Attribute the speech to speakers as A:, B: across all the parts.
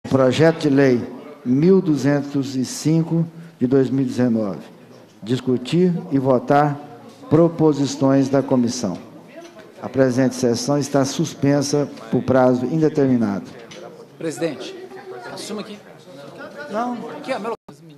A: Projeto de Lei 1205 de 2019. Discutir e votar proposições da comissão. A presente sessão está suspensa por prazo indeterminado.
B: Presidente, assuma aqui.
A: Não.
B: Aqui, ó, meu...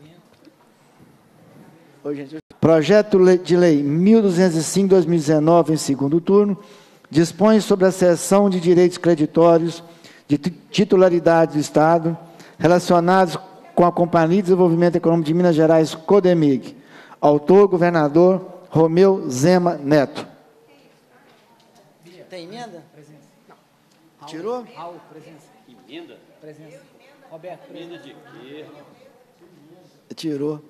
A: Projeto de Lei 1205 de 2019, em segundo turno, dispõe sobre a cessão de direitos creditórios de titularidade do Estado relacionados com a Companhia de Desenvolvimento Econômico de Minas Gerais, CODEMIG. Autor, governador Romeu Zema Neto.
B: Tem emenda? Presença. Não.
A: Tirou?
B: Raul, presença.
C: Emenda?
B: Presença. Roberto, presença.
C: Emenda de quê?
A: Tirou.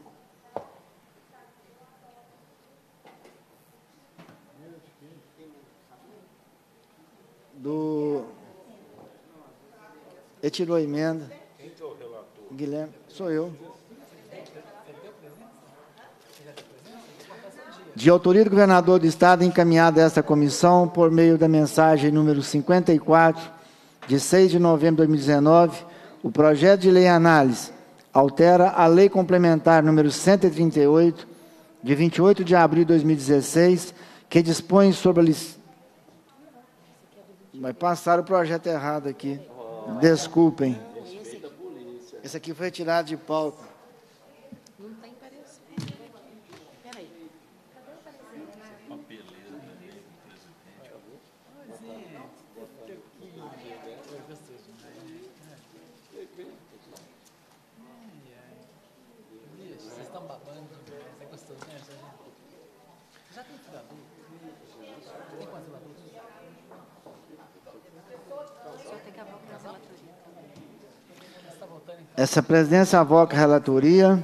A: Ele tirou a emenda.
C: Quem que é o relator?
A: Guilherme, sou eu. De autoria do governador do Estado, encaminhada a esta comissão por meio da mensagem número 54, de 6 de novembro de 2019, o projeto de lei em análise altera a lei complementar número 138, de 28 de abril de 2016, que dispõe sobre a Mas passaram o projeto errado aqui. Desculpem. Esse aqui foi retirado de pauta.
D: Não tem parecer. Peraí. Cadê o parecer?
C: Papeleira também,
B: Vocês estão babando demais. É gostoso, né, gente? Já tem filho adulto? Tem quantos adultos?
D: O senhor tem que avocar a relatoria.
A: Essa presidência avoca a relatoria.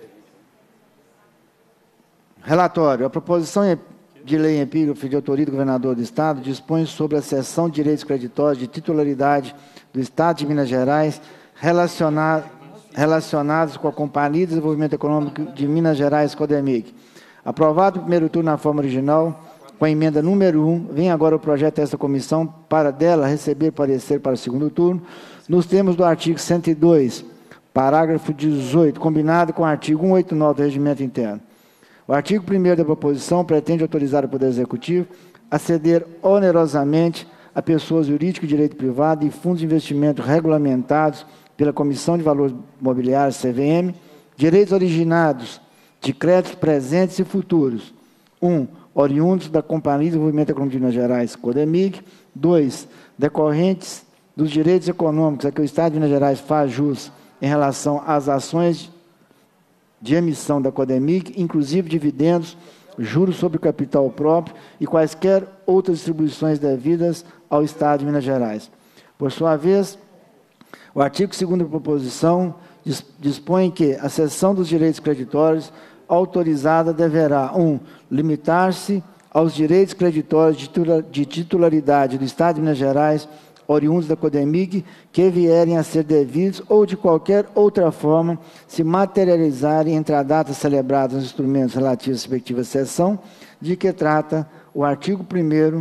A: Relatório. A proposição de lei em epígrafe de autoria do governador do Estado dispõe sobre a cessão de direitos creditórios de titularidade do Estado de Minas Gerais relacionados com a Companhia de Desenvolvimento Econômico de Minas Gerais, CODEMIG. Aprovado no primeiro turno na forma original, com a emenda número 1, vem agora o projeto desta comissão para dela receber parecer para o segundo turno, nos termos do artigo 102, parágrafo 18, combinado com o artigo 189 do Regimento Interno. O artigo 1º da proposição pretende autorizar o Poder Executivo a ceder onerosamente a pessoas jurídicas de direito privado e fundos de investimento regulamentados pela Comissão de Valores Mobiliários, CVM, direitos originados de créditos presentes e futuros. 1. Oriundos da Companhia de Desenvolvimento Econômico de Minas Gerais, CODEMIG. 2. Decorrentes dos direitos econômicos a que o Estado de Minas Gerais faz jus em relação às ações de emissão da CODEMIG, inclusive dividendos, juros sobre o capital próprio e quaisquer outras distribuições devidas ao Estado de Minas Gerais. Por sua vez, o artigo 2º da proposição dispõe que a cessão dos direitos creditórios autorizada deverá, 1. Limitar-se aos direitos creditórios de titularidade do Estado de Minas Gerais, oriundos da CODEMIG, que vierem a ser devidos ou de qualquer outra forma se materializarem entre a data celebrada nos instrumentos relativos à respectiva sessão, de que trata o artigo 1º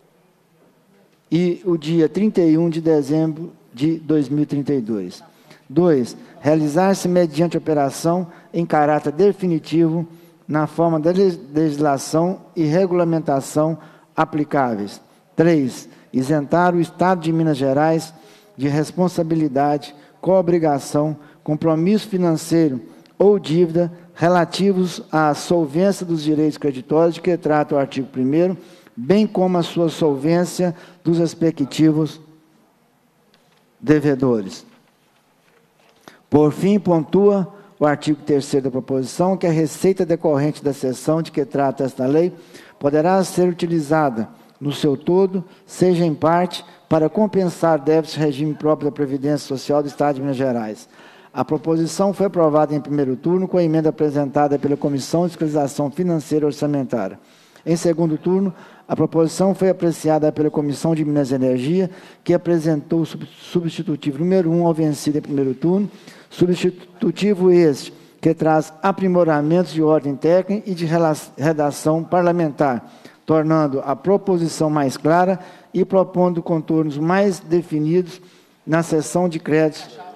A: e o dia 31 de dezembro de 2032. 2. Realizar-se mediante operação em caráter definitivo na forma da legislação e regulamentação aplicáveis. 3. Isentar o Estado de Minas Gerais de responsabilidade, coobrigação, compromisso financeiro ou dívida relativos à solvência dos direitos creditórios de que trata o artigo 1º, bem como a sua solvência dos respectivos devedores. Por fim, pontua o artigo 3º da proposição que a receita decorrente da cessão de que trata esta lei poderá ser utilizada no seu todo, seja em parte, para compensar débitos de regime próprio da Previdência Social do Estado de Minas Gerais. A proposição foi aprovada em primeiro turno com a emenda apresentada pela Comissão de Fiscalização Financeira e Orçamentária. Em segundo turno, a proposição foi apreciada pela Comissão de Minas e Energia, que apresentou o substitutivo número 1 ao vencido em primeiro turno, substitutivo este, que traz aprimoramentos de ordem técnica e de redação parlamentar, tornando a proposição mais clara e propondo contornos mais definidos na seção de créditos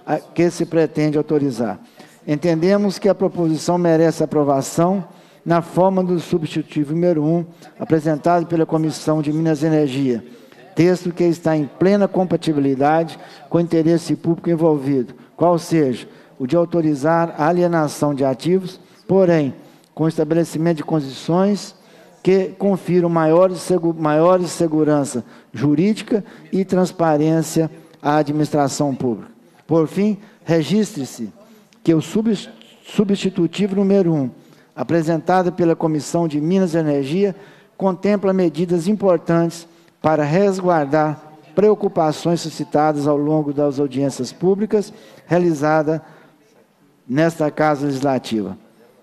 A: que se pretende autorizar. Entendemos que a proposição merece aprovação na forma do substitutivo número 1, apresentado pela Comissão de Minas e Energia, texto que está em plena compatibilidade com o interesse público envolvido, qual seja o de autorizar a alienação de ativos, porém, com estabelecimento de condições que confiram maior segurança jurídica e transparência à administração pública. Por fim, registre-se que o substitutivo número 1, apresentado pela Comissão de Minas e Energia, contempla medidas importantes para resguardar preocupações suscitadas ao longo das audiências públicas realizadas nesta Casa Legislativa.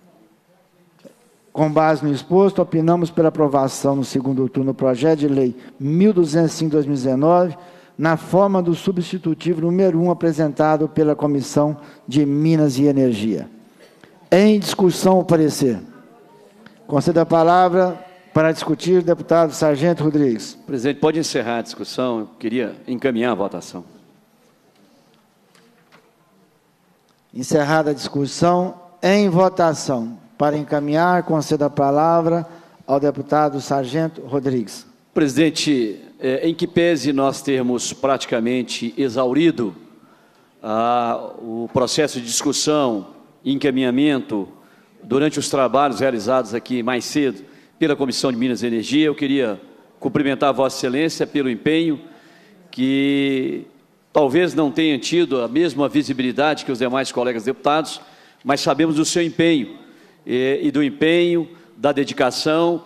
A: Com base no exposto, opinamos pela aprovação no segundo turno do projeto de lei 1205/2019, na forma do substitutivo número 1, apresentado pela Comissão de Minas e Energia. Em discussão, o parecer. Concedo a palavra para discutir o deputado Sargento Rodrigues.
E: Presidente, pode encerrar a discussão. Eu queria encaminhar a votação.
A: Encerrada a discussão, em votação. Para encaminhar, concedo a palavra ao deputado Sargento Rodrigues.
E: Presidente, em que pese nós termos praticamente exaurido o processo de discussão e encaminhamento durante os trabalhos realizados aqui mais cedo pela Comissão de Minas e Energia, eu queria cumprimentar a Vossa Excelência pelo empenho que talvez não tenha tido a mesma visibilidade que os demais colegas deputados, mas sabemos do seu empenho e do empenho, da dedicação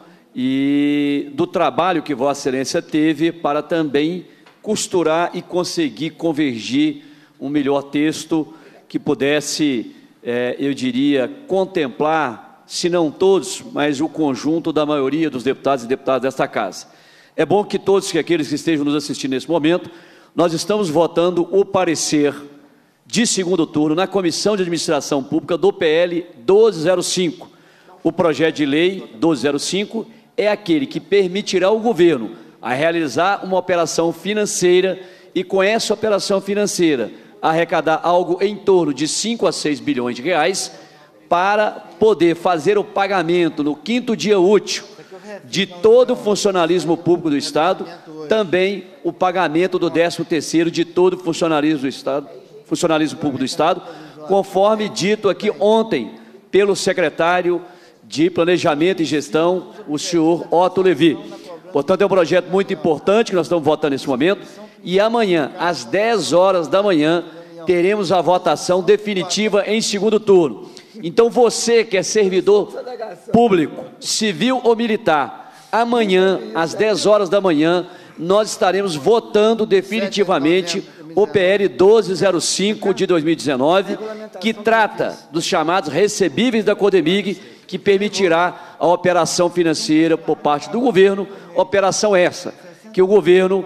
E: e do trabalho que Vossa Excelência teve para também costurar e conseguir convergir um melhor texto que pudesse, eu diria, contemplar, se não todos, mas o conjunto da maioria dos deputados e deputadas desta Casa. É bom que todos aqueles que estejam nos assistindo nesse momento, nós estamos votando o parecer de segundo turno na Comissão de Administração Pública do PL 1205. O projeto de lei 1205 é aquele que permitirá ao governo a realizar uma operação financeira e, com essa operação financeira, arrecadar algo em torno de 5 a 6 bilhões de reais para poder fazer o pagamento no 5º dia útil de todo o funcionalismo público do Estado, também o pagamento do 13º de todo o funcionalismo do Estado, funcionalismo público do Estado, conforme dito aqui ontem pelo secretário de Planejamento e Gestão, o senhor Otto Levi. Portanto, é um projeto muito importante que nós estamos votando nesse momento, e amanhã, às 10 horas da manhã, teremos a votação definitiva em segundo turno. Então, você que é servidor público, civil ou militar, amanhã, às 10 horas da manhã, nós estaremos votando definitivamente o PL 1205 de 2019, que trata dos chamados recebíveis da Codemig, que permitirá a operação financeira por parte do governo, operação essa, que o governo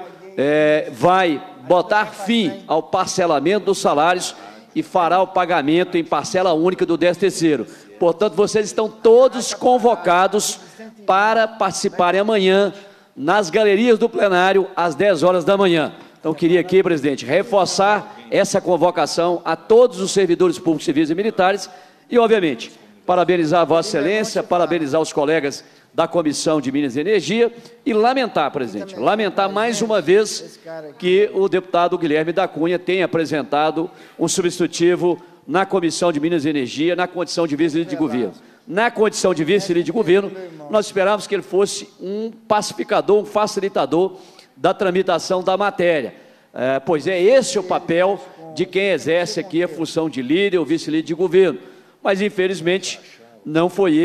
E: vai botar fim ao parcelamento dos salários e fará o pagamento em parcela única do 13º. Portanto, vocês estão todos convocados para participarem amanhã nas galerias do plenário, às 10 horas da manhã. Então, queria aqui, presidente, reforçar essa convocação a todos os servidores públicos, civis e militares e, obviamente, parabenizar a Vossa Excelência, parabenizar os colegas da Comissão de Minas e Energia e lamentar, presidente, lamentar mais uma vez que o deputado Guilherme da Cunha tenha apresentado um substitutivo na Comissão de Minas e Energia, na condição de vice-líder de governo. Na condição de vice-líder de governo, nós esperávamos que ele fosse um pacificador, um facilitador da tramitação da matéria, pois é esse o papel de quem exerce aqui a função de líder ou vice-líder de governo. Mas, infelizmente, não foi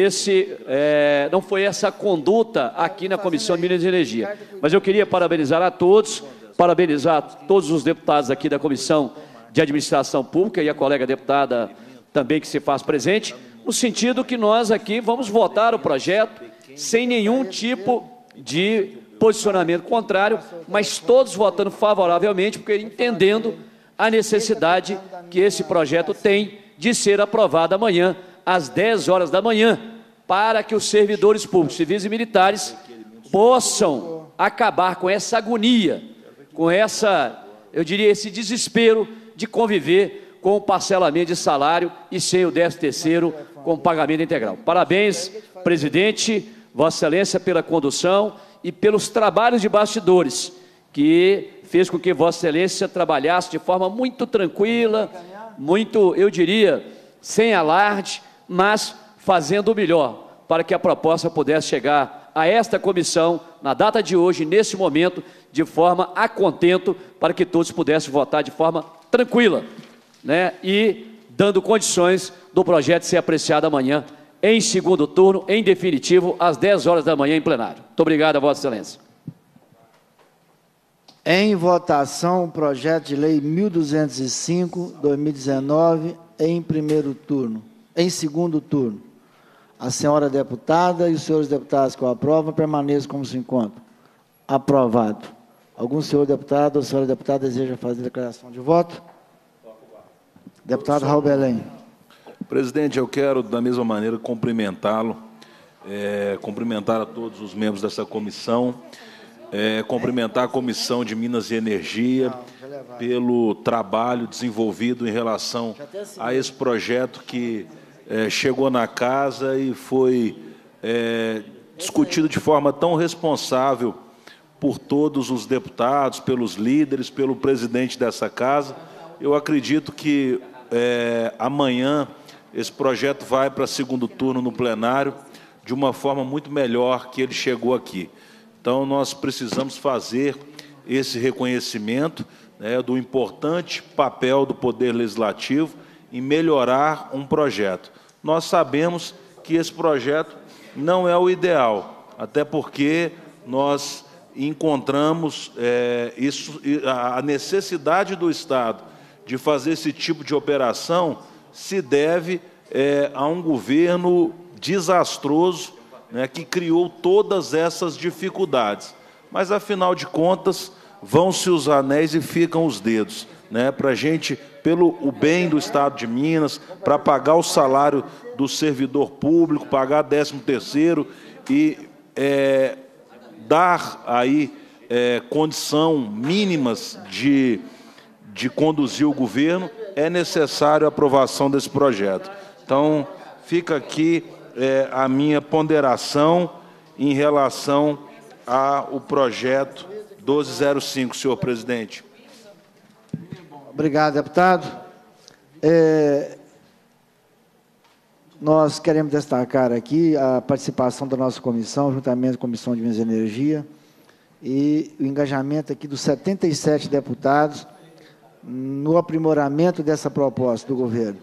E: essa conduta aqui na Comissão de Minas e Energia. Mas eu queria parabenizar a todos, parabenizar todos os deputados aqui da Comissão de Administração Pública e a colega deputada também que se faz presente, no sentido que nós aqui vamos votar o projeto sem nenhum tipo de posicionamento contrário, mas todos votando favoravelmente, porque entendendo a necessidade que esse projeto tem de ser aprovado amanhã, às 10 horas da manhã, para que os servidores públicos, civis e militares possam acabar com essa agonia, com essa, eu diria, esse desespero de conviver com o parcelamento de salário e sem o 13º com pagamento integral. Parabéns, presidente, Vossa Excelência, pela condução e pelos trabalhos de bastidores, que fez com que Vossa Excelência trabalhasse de forma muito tranquila, muito, eu diria, sem alarde, mas fazendo o melhor para que a proposta pudesse chegar a esta comissão, na data de hoje, nesse momento, de forma a contento, para que todos pudessem votar de forma tranquila, né? E dando condições do projeto ser apreciado amanhã, em segundo turno, em definitivo, às 10 horas da manhã, em plenário. Muito obrigado a Vossa Excelência.
A: Em votação, o projeto de lei 1205, 2019, em primeiro turno, em segundo turno. A senhora deputada e os senhores deputados que o aprovam permaneçam como se encontram. Aprovado. Algum senhor deputado ou senhora deputada deseja fazer declaração de voto? Deputado Raul Belém.
C: Presidente, eu quero, da mesma maneira, cumprimentá-lo, cumprimentar a todos os membros dessa comissão, cumprimentar a Comissão de Minas e Energia pelo trabalho desenvolvido em relação a esse projeto que chegou na casa e foi discutido de forma tão responsável por todos os deputados, pelos líderes, pelo presidente dessa casa. Eu acredito que amanhã esse projeto vai para segundo turno no plenário de uma forma muito melhor que ele chegou aqui. Então, nós precisamos fazer esse reconhecimento, né, do importante papel do Poder Legislativo em melhorar um projeto. Nós sabemos que esse projeto não é o ideal, até porque nós encontramos a necessidade do Estado de fazer esse tipo de operação se deve a um governo desastroso, né, que criou todas essas dificuldades. Mas, afinal de contas, vão-se os anéis e ficam os dedos, né, para a gente, pelo o bem do Estado de Minas, para pagar o salário do servidor público, pagar 13º e dar aí condição mínimas de conduzir o governo, é necessário a aprovação desse projeto. Então, fica aqui a minha ponderação em relação ao projeto 1205, senhor presidente.
A: Obrigado, deputado. Nós queremos destacar aqui a participação da nossa comissão, juntamente com a Comissão de Minas e Energia, e o engajamento aqui dos 77 deputados no aprimoramento dessa proposta do governo.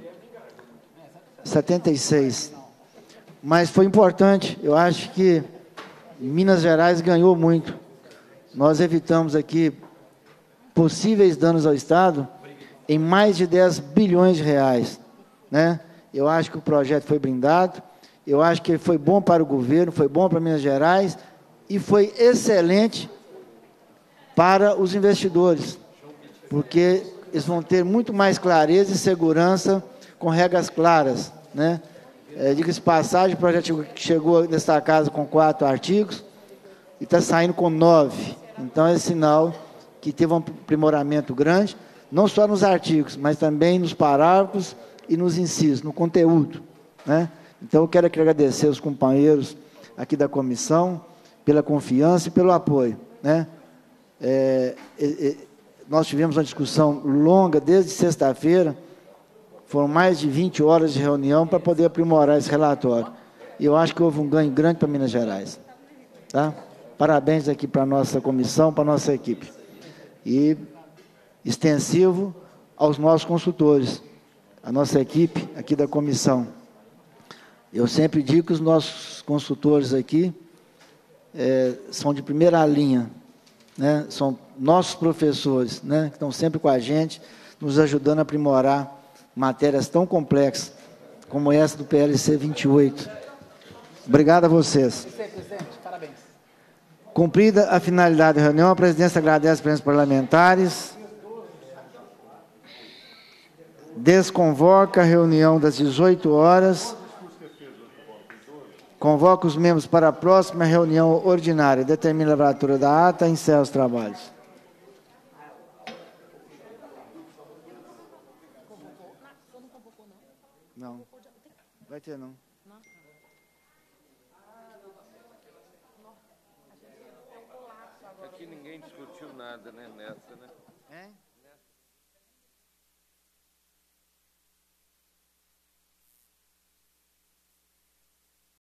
A: 76. Mas foi importante, eu acho que Minas Gerais ganhou muito. Nós evitamos aqui possíveis danos ao Estado em mais de 10 bilhões de reais, né? Eu acho que o projeto foi blindado, eu acho que ele foi bom para o governo, foi bom para Minas Gerais e foi excelente para os investidores, porque eles vão ter muito mais clareza e segurança com regras claras, né? Diga-se passagem, o projeto chegou nesta casa com 4 artigos e está saindo com 9. Então, é sinal que teve um aprimoramento grande, não só nos artigos, mas também nos parágrafos e nos incisos, no conteúdo, né? Então, eu quero aqui agradecer aos companheiros aqui da comissão pela confiança e pelo apoio, né? Nós tivemos uma discussão longa desde sexta-feira, foram mais de 20 horas de reunião para poder aprimorar esse relatório. E eu acho que houve um ganho grande para Minas Gerais. Tá? Parabéns aqui para a nossa comissão, para a nossa equipe. E extensivo aos nossos consultores, a nossa equipe aqui da comissão. Eu sempre digo que os nossos consultores aqui são de primeira linha, né? São nossos professores, né? Que estão sempre com a gente, nos ajudando a aprimorar matérias tão complexas como essa do PLC 28. Obrigado a vocês.
B: Presidente, parabéns.
A: Cumprida a finalidade da reunião, a presidência agradece aos presidentes parlamentares. Desconvoca a reunião das 18 horas. Convoca os membros para a próxima reunião ordinária. Determina a lavratura da ata e encerra os trabalhos.
B: vou pôr, não.
A: Não.
B: Vou pôr, tem...
A: Vai ter, não.
B: Não. A gente tem um colapso agora.
F: Aqui ninguém discutiu nada, né, nessa, né?
A: Hein?